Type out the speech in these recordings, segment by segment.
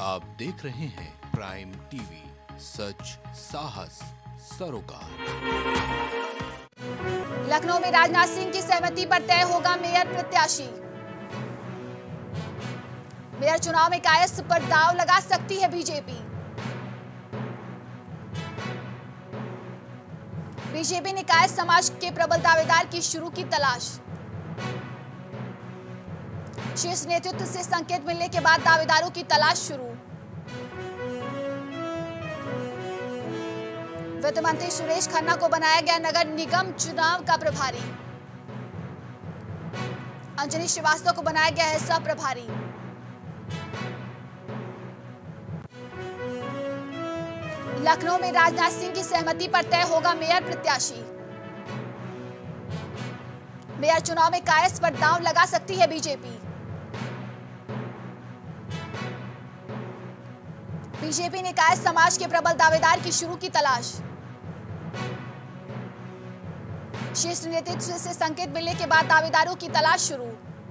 आप देख रहे हैं प्राइम टीवी, सच साहस सरोकार। लखनऊ में राजनाथ सिंह की सहमति पर तय होगा मेयर प्रत्याशी। मेयर चुनाव में कायस्थ पर दांव लगा सकती है बीजेपी। बीजेपी ने कायस्थ समाज के प्रबल दावेदार की शुरू की तलाश। शीर्ष नेतृत्व से संकेत मिलने के बाद दावेदारों की तलाश शुरू। वित्त मंत्री सुरेश खन्ना को बनाया गया नगर निगम चुनाव का प्रभारी। अंजनी श्रीवास्तव को बनाया गया है सह प्रभारी। लखनऊ में राजनाथ सिंह की सहमति पर तय होगा मेयर प्रत्याशी। मेयर चुनाव में कायस्थ पर दांव लगा सकती है बीजेपी। बीजेपी ने कायस्थ समाज के प्रबल दावेदार की शुरू की तलाश। शीर्ष नेतृत्व से संकेत मिलने के बाद दावेदारों की तलाश शुरू।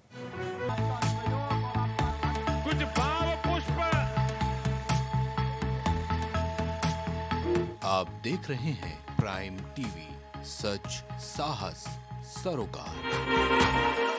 कुछ भाव पुष्प। आप देख रहे हैं प्राइम टीवी, सच साहस सरोकार।